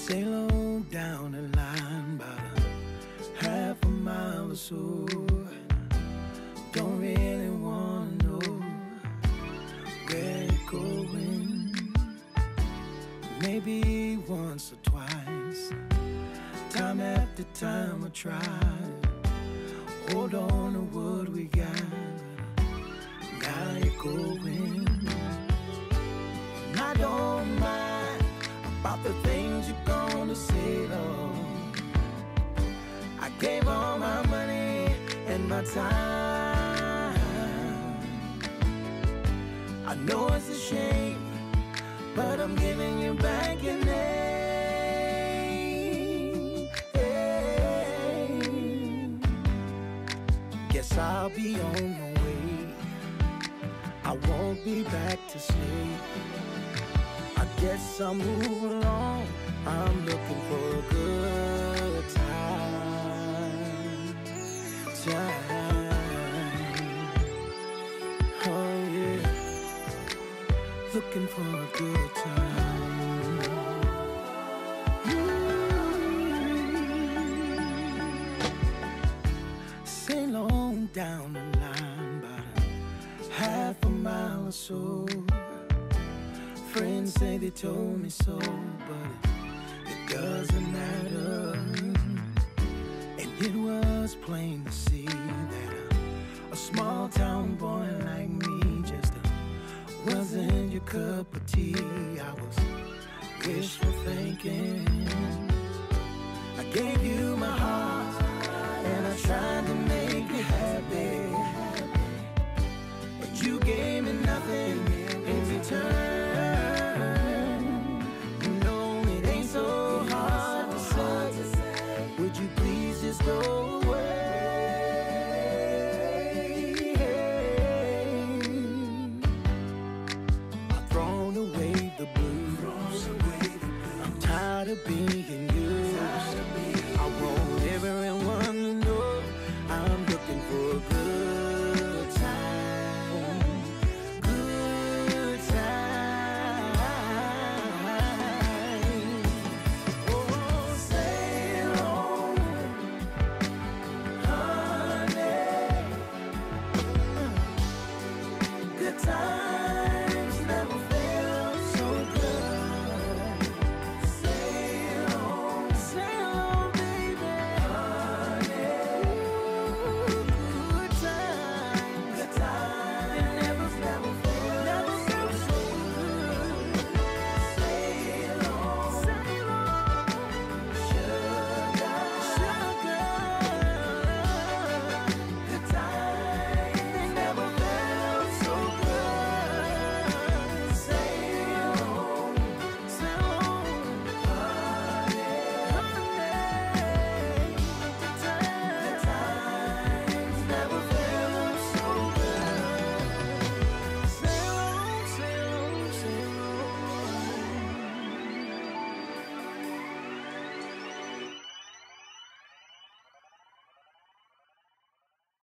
Sail on down the line about a half a mile or so. Don't really wanna know where you're going. Maybe once or twice, time after time I tried. Hold on to what we got. Now you're going. And I don't mind about the things you're gonna say, Lord. I gave all my money and my time. I know it's a shame, but I'm giving you back your name. Hey. Guess I'll be on the way. I won't be back to sleep. I guess I'll move along. I'm looking for a good time. Oh yeah, looking for a good time. Sail on down the line about a half a mile or so. Friends say they told me so, but it doesn't matter. And it was plain to see that a small town boy like me just wasn't your cup of tea. I was wishful thinking. I gave you my heart and I tried to make you happy, but you gave me nothing in return. Would you please just go away? I've thrown away the blues. I'm tired of being